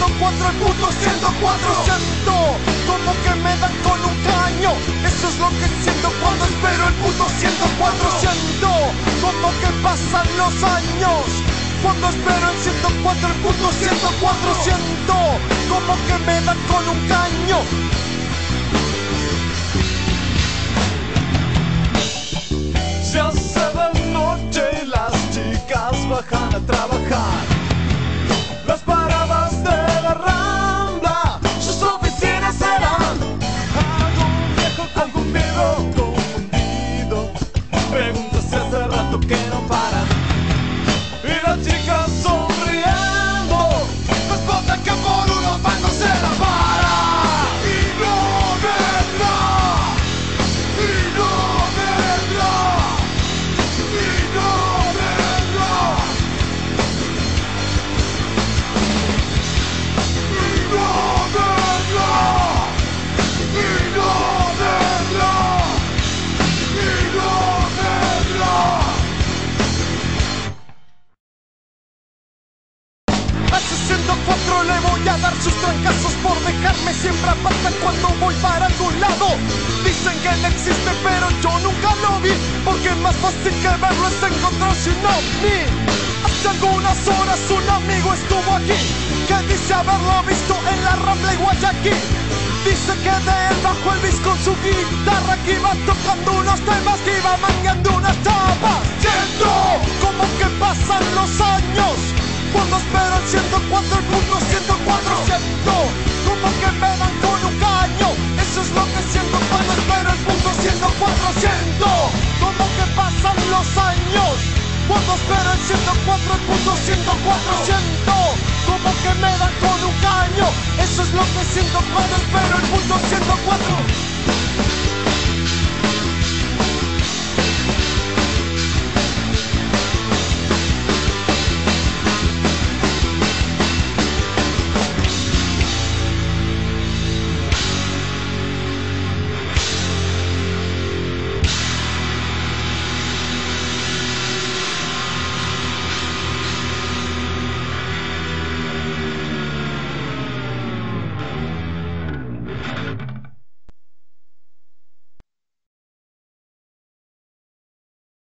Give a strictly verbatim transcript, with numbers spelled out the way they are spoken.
cuatro, el punto ciento cuatro. Siento como que me dan con un caño. Eso es lo que siento cuando espero el punto ciento cuatro. Siento como que pasan los años cuando espero el ciento cuatro, el punto ciento cuatro. Siento como que me dan con un caño. Se hace de noche y las chicas bajan a trabajar. Las paradas de la Rambla, sus oficinas serán algún viejo, algún viejo confundido. Pregunta si hace rato que no paran. Y las chicas sonriendo responden que por unos mangos se la para. Y no vendrá, y no vendrá, y no vendrá, y no vendrá, y no vendrá, y no vendrá. Al ciento cuatro le voy a dar sus trancazos por dejarme siempre aparte cuando voy para algún lado. Dicen que él existe pero yo nunca lo vi, porque es más fácil que verlo es encontrarse un ovni. Hace algunas horas un amigo estuvo aquí, que dice haberlo visto en la Rambla y Guayaquil. Dice que de él bajó el bis con su guitarra, que iba tocando unos temas, que iba mangueando unas chapas. Siento como que pasan los años cuando espero el ciento cuatro, el punto ciento cuatro. Siento como que me dan con un caño. Eso es lo que siento cuando espero el punto ciento cuatro. Siento como que pasan los años cuando espero el ciento cuatro, el punto ciento cuatro. Siento como que me dan con un caño. Eso es lo que siento cuando espero el punto ciento cuatro.